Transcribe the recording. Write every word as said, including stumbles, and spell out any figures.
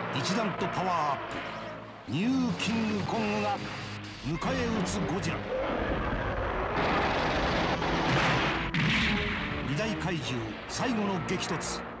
一段とパワーアップ。ニューキングコングが迎え撃つゴジラ。二大怪獣最後の激突。